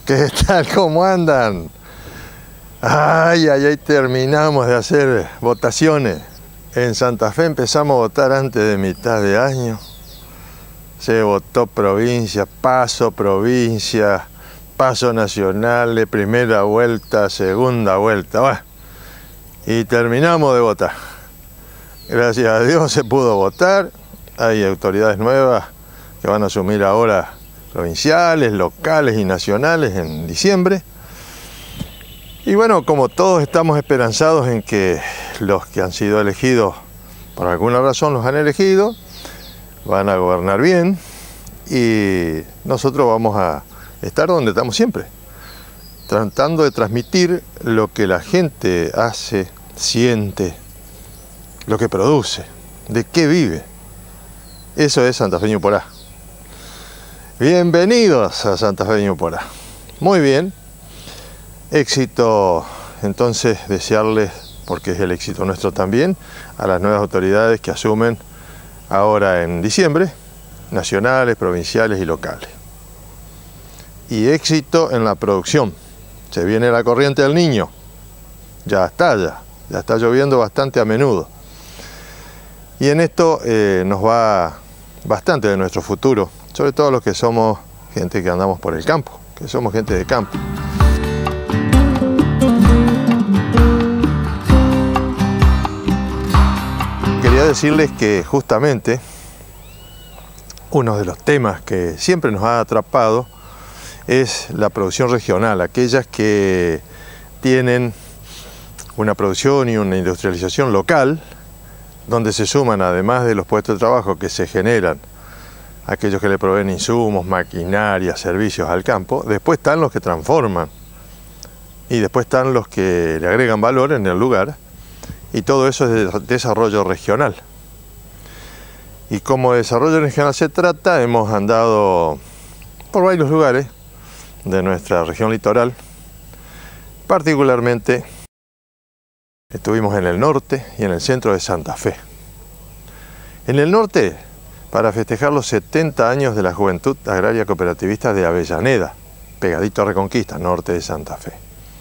¿Qué tal? ¿Cómo andan? Ay, terminamos de hacer votaciones. En Santa Fe empezamos a votar antes de mitad de año. Se votó provincia, paso nacional, primera vuelta, segunda vuelta. Bueno, y terminamos de votar. Gracias a Dios se pudo votar. Hay autoridades nuevas que van a asumir ahora provinciales, locales y nacionales en diciembre. Y bueno, como todos estamos esperanzados en que los que han sido elegidos, por alguna razón los han elegido, van a gobernar bien y nosotros vamos a estar donde estamos siempre, tratando de transmitir lo que la gente hace, siente, lo que produce, de qué vive. Eso es Santa Fe Ñuporá. Bienvenidos a Santa Fe Ñuporá. Muy bien. Éxito, entonces, desearles, porque es el éxito nuestro también, a las nuevas autoridades que asumen ahora en diciembre, nacionales, provinciales y locales. Y éxito en la producción. Se viene la corriente del Niño. Ya está lloviendo bastante a menudo. Y en esto nos va bastante de nuestro futuro, sobre todo los que somos gente que andamos por el campo, que somos gente de campo. Quería decirles que justamente uno de los temas que siempre nos ha atrapado es la producción regional, aquellas que tienen una producción y una industrialización local, donde se suman, además de los puestos de trabajo que se generan, aquellos que le proveen insumos, maquinaria, servicios al campo. Después están los que transforman y después están los que le agregan valor en el lugar, y todo eso es desarrollo regional. Y como desarrollo regional se trata, hemos andado por varios lugares de nuestra región litoral. Particularmente estuvimos en el norte y en el centro de Santa Fe. En el norte, para festejar los 70 años de la Juventud Agraria Cooperativista de Avellaneda, pegadito a Reconquista, norte de Santa Fe.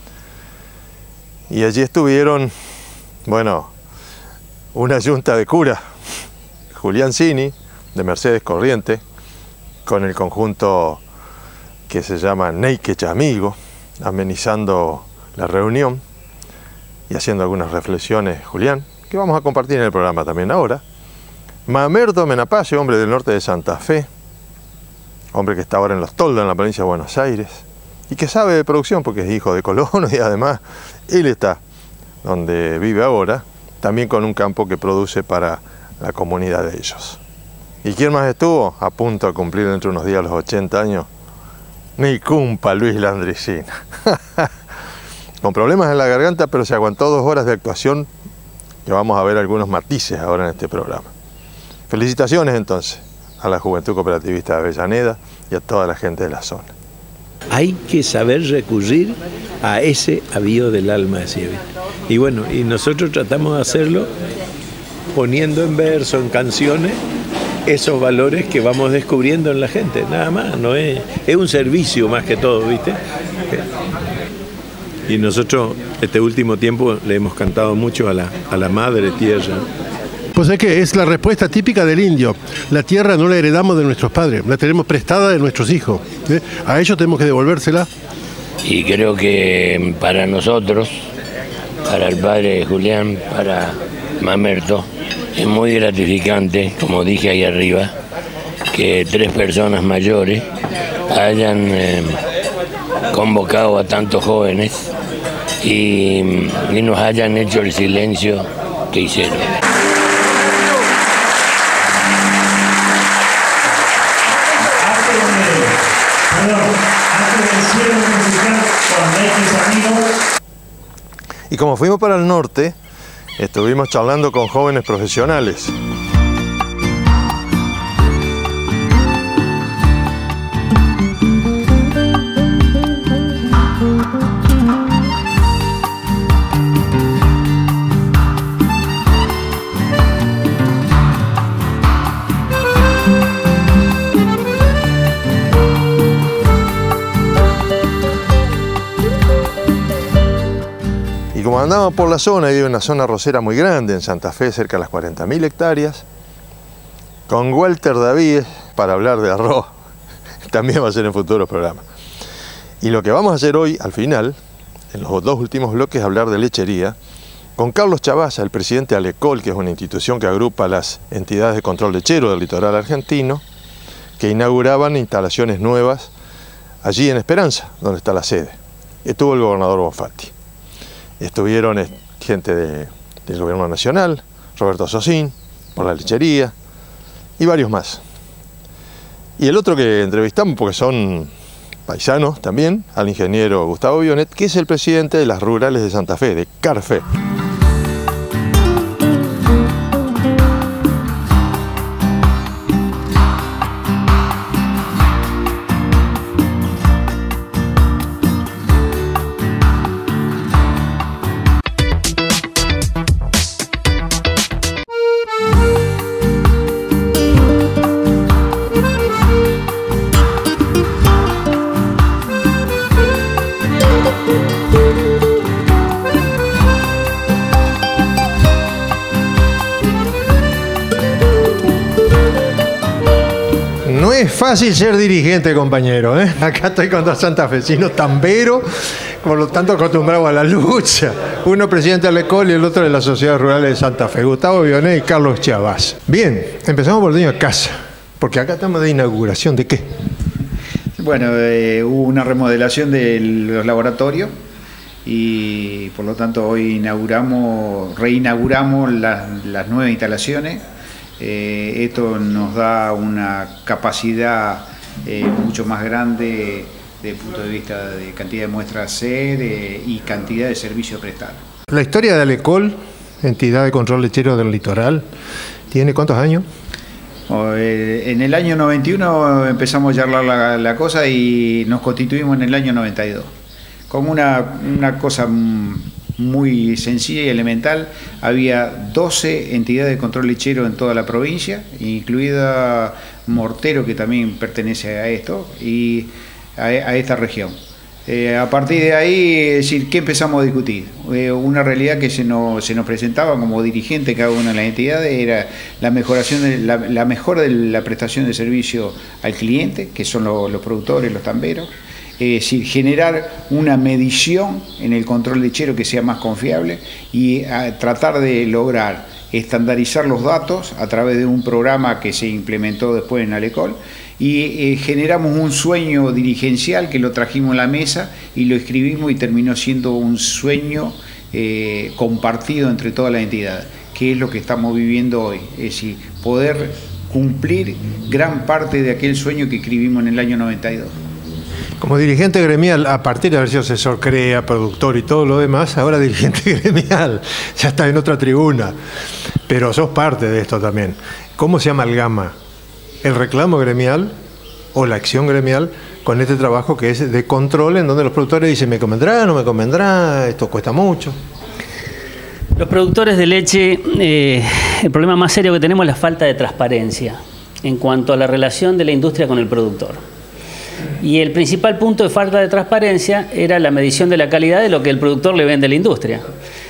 Y allí estuvieron, bueno, una yunta de cura, Julián Cini, de Mercedes Corriente, con el conjunto que se llama Neiquecha Amigo, amenizando la reunión y haciendo algunas reflexiones, Julián, que vamos a compartir en el programa también ahora. Mamerto Menapace, hombre del norte de Santa Fe, hombre que está ahora en Los Toldos, en la provincia de Buenos Aires, y que sabe de producción porque es hijo de colonos y además él está donde vive ahora, también con un campo que produce para la comunidad de ellos. ¿Y quién más estuvo? A punto de cumplir dentro de unos días los 80 años. Mi cumpa Luis Landricina. Con problemas en la garganta, pero se aguantó 2 horas de actuación, que vamos a ver algunos matices ahora en este programa. Felicitaciones entonces a la Juventud Cooperativista de Avellaneda y a toda la gente de la zona. Hay que saber recurrir a ese avío del alma, decía. Y bueno, y nosotros tratamos de hacerlo poniendo en verso, en canciones, esos valores que vamos descubriendo en la gente, nada más. No es un servicio más que todo, ¿viste? Y nosotros este último tiempo le hemos cantado mucho a la madre tierra. Pues es que es la respuesta típica del indio. La tierra no la heredamos de nuestros padres, la tenemos prestada de nuestros hijos. A ellos tenemos que devolvérsela. Y creo que para nosotros, para el padre Julián, para Mamerto, es muy gratificante, como dije ahí arriba, que 3 personas mayores hayan convocado a tantos jóvenes y nos hayan hecho el silencio que hicieron. Y como fuimos para el norte, estuvimos charlando con jóvenes profesionales. andamos por la zona, hay una zona arrocera muy grande en Santa Fe, cerca de las 40.000 hectáreas, con Walter David para hablar de arroz. También va a ser en futuros programas. Y lo que vamos a hacer hoy, al final, en los dos últimos bloques, hablar de lechería, con Carlos Chavazza, el presidente de Alecol, que es una institución que agrupa las entidades de control lechero del litoral argentino, que inauguraban instalaciones nuevas allí en Esperanza, donde está la sede. Estuvo el gobernador Bonfatti. Estuvieron gente del gobierno nacional, Roberto Sosín, por la lechería, y varios más. Y el otro que entrevistamos, porque son paisanos también, al ingeniero Gustavo Bionet, que es el presidente de las rurales de Santa Fe, de Carfe. No es fácil ser dirigente, compañero, ¿eh? Acá estoy con dos santafesinos tamberos, por lo tanto acostumbrados a la lucha. Uno presidente de Alecol y el otro de las sociedades rurales de Santa Fe, Gustavo Bionet y Carlos Chavazza. Bien, empezamos por el dueño de casa, porque acá estamos de inauguración. ¿De qué? Bueno, hubo una remodelación de los laboratorios y por lo tanto hoy reinauguramos las nuevas instalaciones. Esto nos da una capacidad mucho más grande desde el punto de vista de cantidad de muestras a hacer y cantidad de servicios prestados. La historia de Alecol, entidad de control lechero del litoral, ¿tiene cuántos años? En el año 91 empezamos a charlar la cosa y nos constituimos en el año 92. Como una cosa muy sencilla y elemental, había 12 entidades de control lechero en toda la provincia, incluida Mortero, que también pertenece a esto, y a esta región. A partir de ahí, es decir, ¿qué empezamos a discutir? Una realidad que se nos presentaba como dirigente cada una de las entidades era la mejora de la prestación de servicio al cliente, que son los productores, los tamberos. Es decir, generar una medición en el control lechero que sea más confiable y tratar de lograr estandarizar los datos a través de un programa que se implementó después en Alecol y generamos un sueño dirigencial que lo trajimos a la mesa y lo escribimos y terminó siendo un sueño compartido entre todas las entidades, que es lo que estamos viviendo hoy, es decir, poder cumplir gran parte de aquel sueño que escribimos en el año 92. Como dirigente gremial, a partir de haber sido asesor CREA, productor y todo lo demás, ahora dirigente gremial, ya está en otra tribuna, pero sos parte de esto también. ¿Cómo se amalgama el reclamo gremial o la acción gremial con este trabajo que es de control, en donde los productores dicen, ¿me convendrá, no me convendrá, esto cuesta mucho? Los productores de leche, el problema más serio que tenemos es la falta de transparencia en cuanto a la relación de la industria con el productor. Y el principal punto de falta de transparencia era la medición de la calidad de lo que el productor le vende a la industria.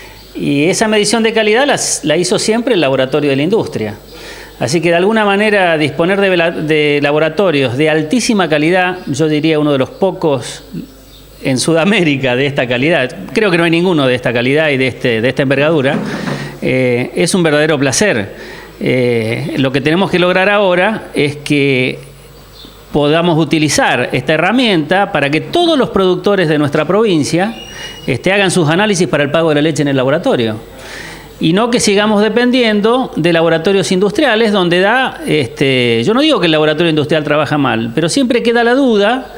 Y esa medición de calidad la hizo siempre el laboratorio de la industria. Así que de alguna manera disponer de laboratorios de altísima calidad, yo diría uno de los pocos en Sudamérica de esta calidad, creo que no hay ninguno de esta calidad y de esta envergadura, es un verdadero placer. Lo que tenemos que lograr ahora es que podamos utilizar esta herramienta para que todos los productores de nuestra provincia hagan sus análisis para el pago de la leche en el laboratorio. Y no que sigamos dependiendo de laboratorios industriales donde yo no digo que el laboratorio industrial trabaja mal, pero siempre queda la duda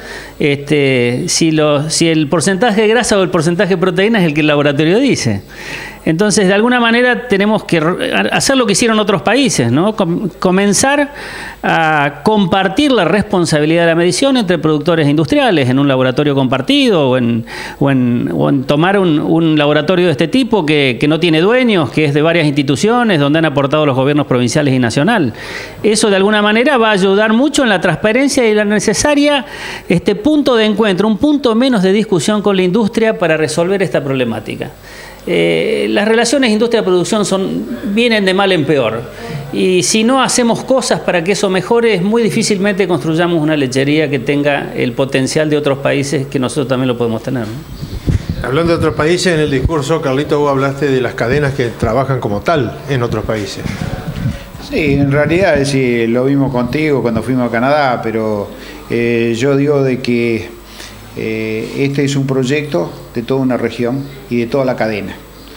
si el porcentaje de grasa o el porcentaje de proteína es el que el laboratorio dice. Entonces, de alguna manera tenemos que hacer lo que hicieron otros países, ¿no? Comenzar a compartir la responsabilidad de la medición entre productores industriales en un laboratorio compartido o en tomar un laboratorio de este tipo que no tiene dueños, que es de varias instituciones donde han aportado los gobiernos provinciales y nacional. Eso de alguna manera va a ayudar mucho en la transparencia y la necesaria punto de encuentro, un punto menos de discusión con la industria para resolver esta problemática. las relaciones industria-producción vienen de mal en peor. Y si no hacemos cosas para que eso mejore, muy difícilmente construyamos una lechería que tenga el potencial de otros países que nosotros también lo podemos tener, ¿no? Hablando de otros países, en el discurso, Carlito, vos hablaste de las cadenas que trabajan como tal en otros países. Sí, en realidad lo vimos contigo cuando fuimos a Canadá, pero yo digo de que este es un proyecto de toda una región y de toda la cadena.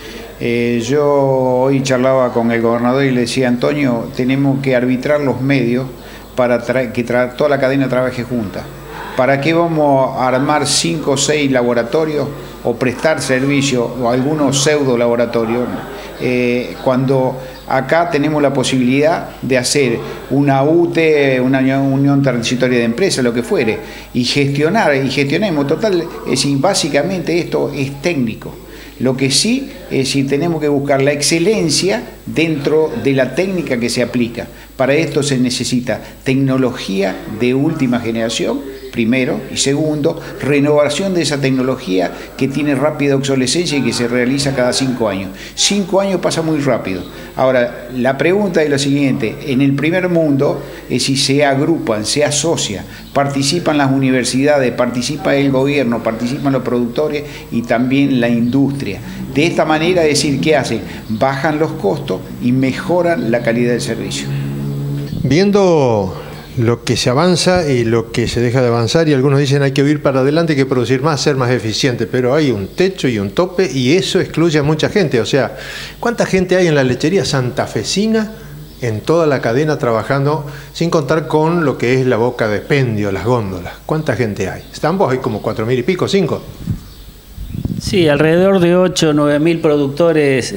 Yo hoy charlaba con el gobernador y le decía, Antonio, tenemos que arbitrar los medios para que toda la cadena trabaje junta. ¿Para qué vamos a armar 5 o 6 laboratorios o prestar servicio o algunos pseudo laboratorios cuando acá tenemos la posibilidad de hacer una UTE, una unión transitoria de empresas, lo que fuere, y gestionemos total? Es decir, básicamente esto es técnico. Lo que sí es si tenemos que buscar la excelencia dentro de la técnica que se aplica. Para esto se necesita tecnología de última generación, primero, y segundo, renovación de esa tecnología que tiene rápida obsolescencia y que se realiza cada 5 años. 5 años pasa muy rápido. Ahora, la pregunta es la siguiente: en el primer mundo, si se agrupan, se asocian, participan las universidades, participa el gobierno, participan los productores y también la industria. De esta manera, es decir, ¿qué hacen? Bajan los costos y mejoran la calidad del servicio. Viendo lo que se avanza y lo que se deja de avanzar, y algunos dicen hay que ir para adelante, hay que producir más, ser más eficiente, pero hay un techo y un tope y eso excluye a mucha gente. O sea, ¿cuánta gente hay en la lechería santafesina, en toda la cadena trabajando, sin contar con lo que es la boca de expendio, las góndolas? ¿Cuánta gente hay? Estambos hay como 4.000 y pico, 5. Sí, alrededor de 8 o 9.000 productores,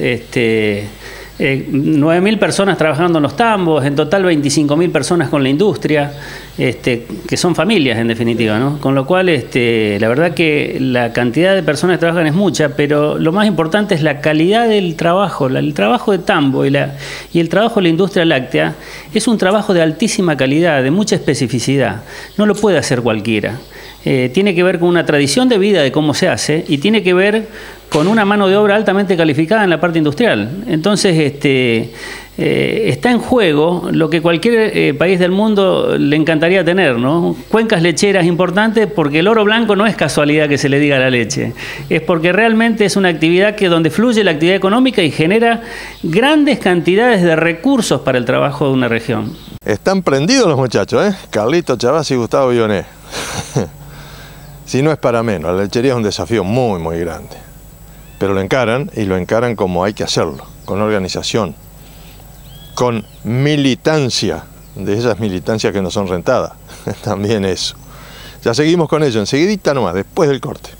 9.000 personas trabajando en los tambos, en total 25.000 personas con la industria, que son familias en definitiva, ¿no? Con lo cual, la verdad que la cantidad de personas que trabajan es mucha, pero lo más importante es la calidad del trabajo. El trabajo de tambo y el trabajo de la industria láctea es un trabajo de altísima calidad, de mucha especificidad. No lo puede hacer cualquiera. Tiene que ver con una tradición de vida de cómo se hace y tiene que ver con una mano de obra altamente calificada en la parte industrial. Entonces, está en juego lo que cualquier país del mundo le encantaría tener, ¿no? Cuencas lecheras importantes, porque el oro blanco no es casualidad que se le diga a la leche, es porque realmente es una actividad donde fluye la actividad económica y genera grandes cantidades de recursos para el trabajo de una región. Están prendidos los muchachos, ¿eh? Carlito Chavaz y Gustavo Bionet. Si no es para menos, la lechería es un desafío muy, muy grande. Pero lo encaran, y lo encaran como hay que hacerlo, con organización, con militancia, de esas militancias que no son rentadas, también eso. Ya seguimos con ello, enseguidita nomás, después del corte.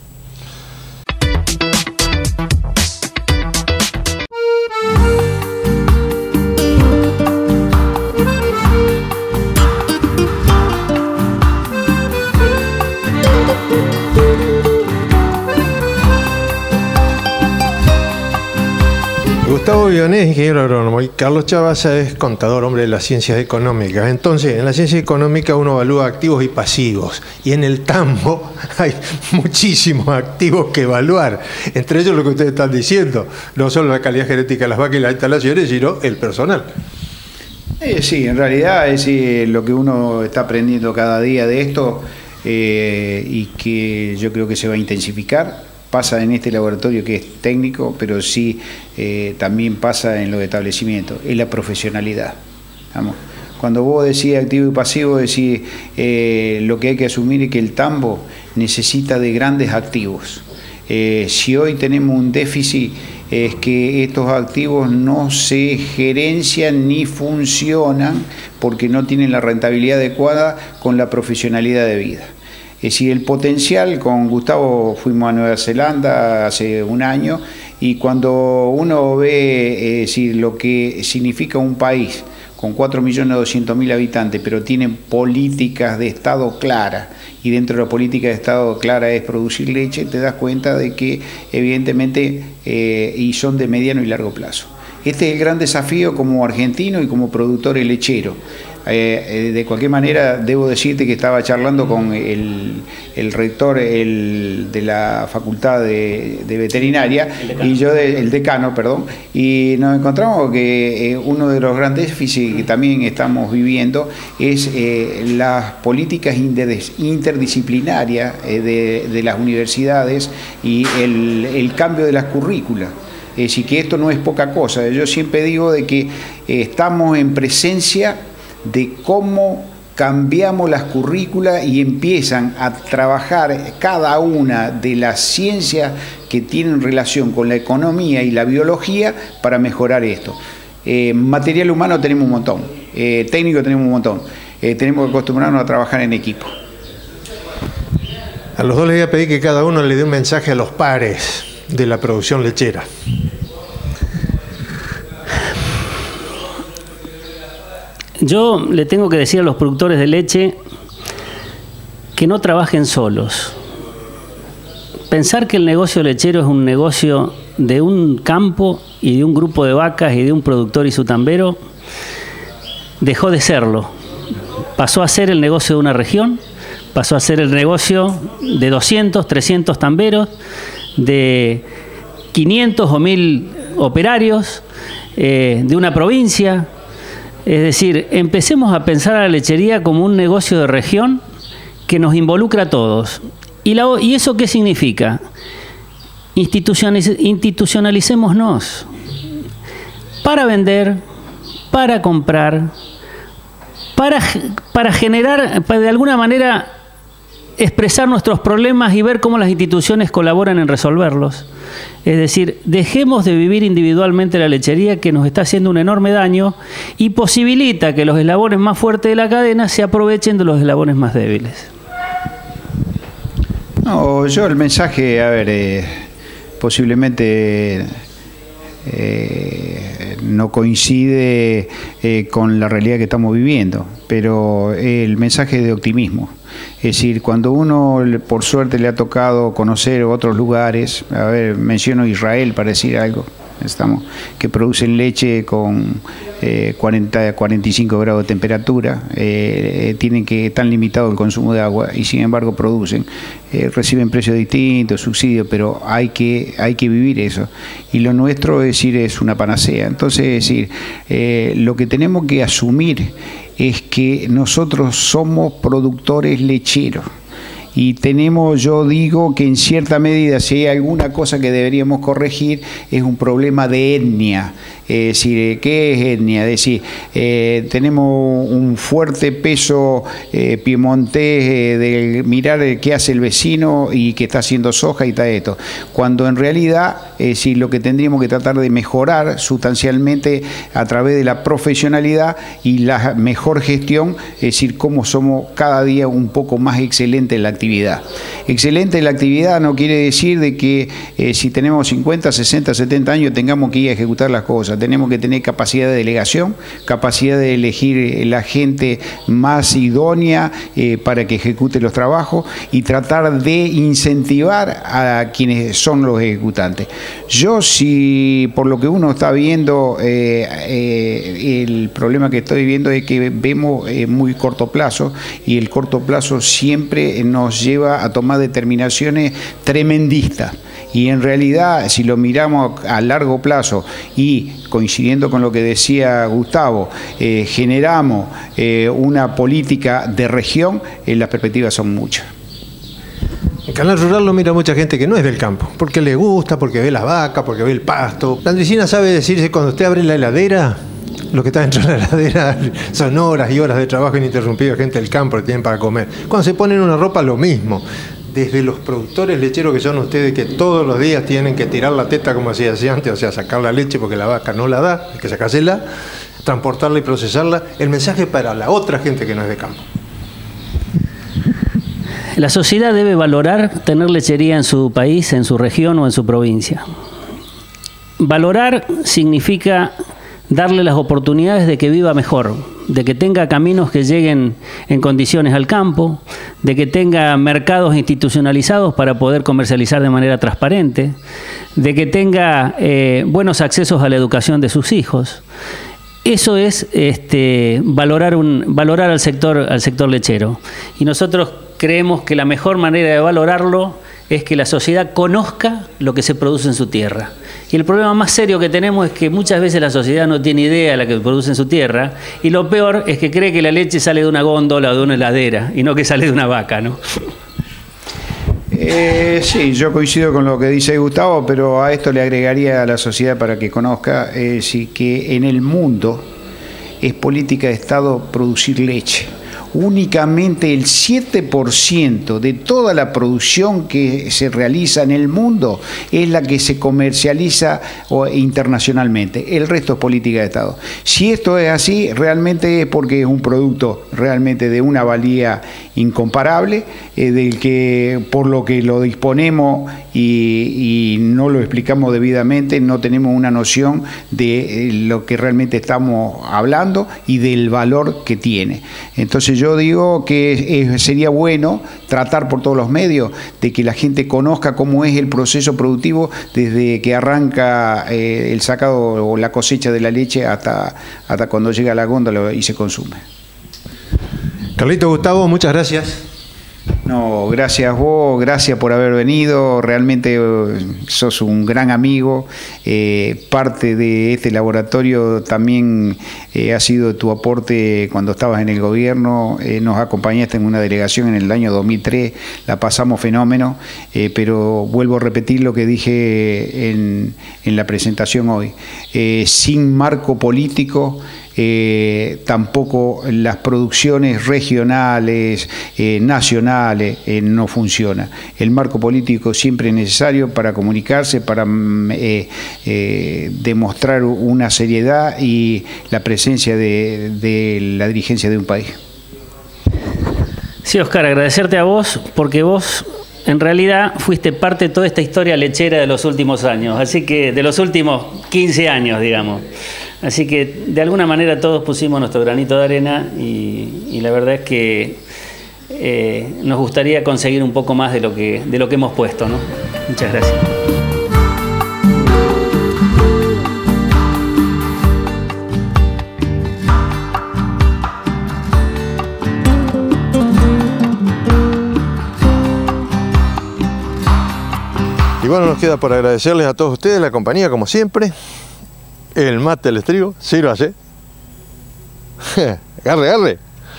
Gustavo Bionet, ingeniero agrónomo, y Carlos Chavazza es contador, hombre de las ciencias económicas. Entonces, en la ciencia económica uno evalúa activos y pasivos, y en el tambo hay muchísimos activos que evaluar, entre ellos lo que ustedes están diciendo, no solo la calidad genética de las vacas y las instalaciones, sino el personal. Sí, en realidad es lo que uno está aprendiendo cada día de esto, y que yo creo que se va a intensificar. Pasa en este laboratorio que es técnico, pero sí también pasa en los establecimientos, es la profesionalidad. Vamos. Cuando vos decís activo y pasivo, decís lo que hay que asumir es que el tambo necesita de grandes activos. Si hoy tenemos un déficit, es que estos activos no se gerencian ni funcionan porque no tienen la rentabilidad adecuada con la profesionalidad de vida. Es decir, el potencial, con Gustavo fuimos a Nueva Zelanda hace un año, y cuando uno ve lo que significa un país con 4.200.000 habitantes, pero tienen políticas de Estado claras, y dentro de la política de Estado clara es producir leche, te das cuenta de que evidentemente y son de mediano y largo plazo. Este es el gran desafío como argentino y como productor lechero. De cualquier manera, debo decirte que estaba charlando con el rector de la Facultad de Veterinaria, el decano, perdón, y nos encontramos que uno de los grandes déficits que también estamos viviendo es las políticas interdisciplinarias de las universidades y el cambio de las currículas. Es decir, que esto no es poca cosa. Yo siempre digo de que estamos en presencia de cómo cambiamos las currículas y empiezan a trabajar cada una de las ciencias que tienen relación con la economía y la biología para mejorar esto. Material humano tenemos un montón, técnico tenemos un montón, tenemos que acostumbrarnos a trabajar en equipo. A los dos les voy a pedir que cada uno le dé un mensaje a los pares de la producción lechera. Yo le tengo que decir a los productores de leche que no trabajen solos. Pensar que el negocio lechero es un negocio de un campo y de un grupo de vacas y de un productor y su tambero, dejó de serlo. Pasó a ser el negocio de una región, pasó a ser el negocio de 200, 300 tamberos, de 500 o 1000 operarios, de una provincia. Es decir, empecemos a pensar a la lechería como un negocio de región que nos involucra a todos. ¿Y eso qué significa? Institucionalicémonos para vender, para comprar, para generar, para de alguna manera expresar nuestros problemas y ver cómo las instituciones colaboran en resolverlos. Es decir, dejemos de vivir individualmente la lechería, que nos está haciendo un enorme daño y posibilita que los eslabones más fuertes de la cadena se aprovechen de los eslabones más débiles. No, yo el mensaje, a ver, posiblemente no coincide con la realidad que estamos viviendo, pero el mensaje es de optimismo. Es decir, cuando uno por suerte le ha tocado conocer otros lugares, a ver, menciono Israel para decir algo, que producen leche con 40-45 grados de temperatura, están limitado el consumo de agua y sin embargo producen, reciben precios distintos, subsidios, pero hay que vivir eso. Y lo nuestro, es decir, es una panacea. Entonces, es decir, lo que tenemos que asumir es que nosotros somos productores lecheros. Y tenemos, yo digo que en cierta medida, si hay alguna cosa que deberíamos corregir, es un problema de etnia. Es decir, ¿qué es etnia? Es decir, tenemos un fuerte peso piemontés de mirar qué hace el vecino y que está haciendo soja y está esto. Cuando en realidad, es decir, lo que tendríamos que tratar de mejorar sustancialmente a través de la profesionalidad y la mejor gestión, es decir, cómo somos cada día un poco más excelentes en la actividad. Excelente en la actividad no quiere decir de que si tenemos 50, 60, 70 años tengamos que ir a ejecutar las cosas. Tenemos que tener capacidad de delegación, capacidad de elegir la gente más idónea para que ejecute los trabajos y tratar de incentivar a quienes son los ejecutantes. Yo, si por lo que uno está viendo, el problema que estoy viendo es que vemos muy corto plazo y el corto plazo siempre nos lleva a tomar determinaciones tremendistas. Y en realidad, si lo miramos a largo plazo y coincidiendo con lo que decía Gustavo, generamos una política de región, las perspectivas son muchas. El canal rural lo mira mucha gente que no es del campo, porque le gusta, porque ve las vacas, porque ve el pasto. La Andresina sabe decirse, cuando usted abre la heladera, lo que está dentro de la heladera son horas y horas de trabajo ininterrumpido, gente del campo que tienen para comer. Cuando se ponen una ropa, lo mismo. Desde los productores lecheros que son ustedes, que todos los días tienen que tirar la teta, como se hacía antes, o sea, sacar la leche porque la vaca no la da, hay que sacársela, transportarla y procesarla. El mensaje para la otra gente que no es de campo. La sociedad debe valorar tener lechería en su país, en su región o en su provincia. Valorar significa darle las oportunidades de que viva mejor. de que tenga caminos que lleguen en condiciones al campo, de que tenga mercados institucionalizados para poder comercializar de manera transparente, de que tenga buenos accesos a la educación de sus hijos. Eso es valorar al sector lechero. Y nosotros creemos que la mejor manera de valorarlo es que la sociedad conozca lo que se produce en su tierra. Y el problema más serio que tenemos es que muchas veces la sociedad no tiene idea de lo que produce en su tierra, y lo peor es que cree que la leche sale de una góndola o de una heladera, y no que sale de una vaca, ¿no? Sí, yo coincido con lo que dice Gustavo, pero a esto le agregaría a la sociedad para que conozca que en el mundo es política de Estado producir leche. Únicamente el 7% de toda la producción que se realiza en el mundo es la que se comercializa internacionalmente. El resto es política de Estado. Si esto es así, realmente es porque es un producto realmente de una valía incomparable, del que por lo que lo disponemos y no lo explicamos debidamente, no tenemos una noción de lo que realmente estamos hablando y del valor que tiene. Entonces yo digo que sería bueno tratar por todos los medios de que la gente conozca cómo es el proceso productivo desde que arranca el sacado o la cosecha de la leche hasta cuando llega a la góndola y se consume. Carlito, Gustavo, muchas gracias. No, gracias vos, gracias por haber venido, realmente sos un gran amigo, parte de este laboratorio también ha sido tu aporte cuando estabas en el gobierno, nos acompañaste en una delegación en el año 2003, la pasamos fenómeno, pero vuelvo a repetir lo que dije en la presentación hoy, sin marco político, tampoco las producciones regionales, nacionales, no funciona. El marco político siempre es necesario para comunicarse, para demostrar una seriedad y la presencia de la dirigencia de un país. Sí, Oscar, agradecerte a vos, porque vos en realidad fuiste parte de toda esta historia lechera de los últimos años, así que de los últimos 15 años, digamos. Así que de alguna manera todos pusimos nuestro granito de arena y la verdad es que nos gustaría conseguir un poco más de lo que hemos puesto, ¿no? Muchas gracias. Y bueno, nos queda por agradecerles a todos ustedes la compañía, como siempre. El mate del estribo, sírvase. Agarre, agarre.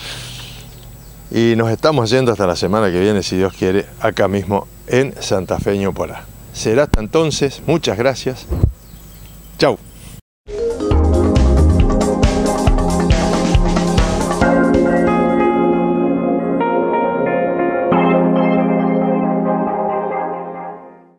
Y nos estamos yendo hasta la semana que viene, si Dios quiere, acá mismo en Santa Fe Ñuporá. Será hasta entonces, muchas gracias. Chau.